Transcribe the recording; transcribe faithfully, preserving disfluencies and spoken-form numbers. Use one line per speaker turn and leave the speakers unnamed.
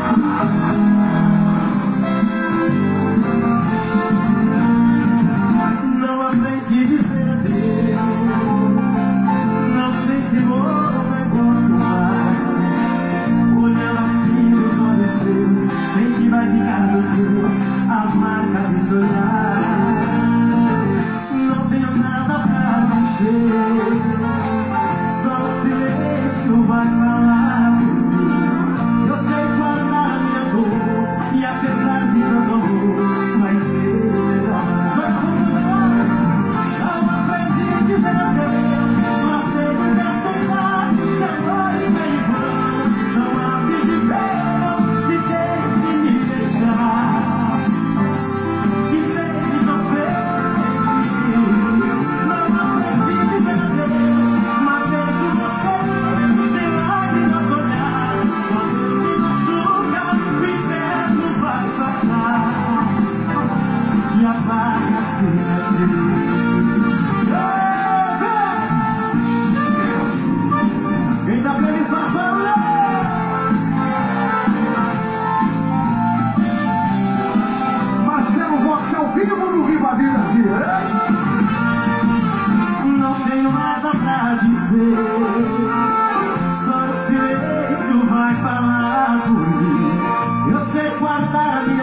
Não aprendi a dizer adeus. Não sei se vou ou gosto mais. Olhando assim nos olhos seus, sei que vai ficar nos meus a marca desse olhar. Não tenho nada pra dizer, só o silêncio vai falar por mim. Eu sei guardar a minha dor, e apesar de tanto amor, vai ser melhor. Não aprendi a dizer adeus, mas sei que quer soltar, que agora está em vão. São aves de verão, se tens que me deixar, que seja tão feliz. Não aprendi a dizer adeus, mas vejo você sem lágrimas olhar. Só Deus me machuca, o inverno vai passar e apaga a cicatriz. Quem tá feliz faz barulho. Marcelo Vox ao vivo no Viva a Vida aqui. Não tenho nada pra dizer, só o silêncio vai falar por mim. Eu sei guardar a minha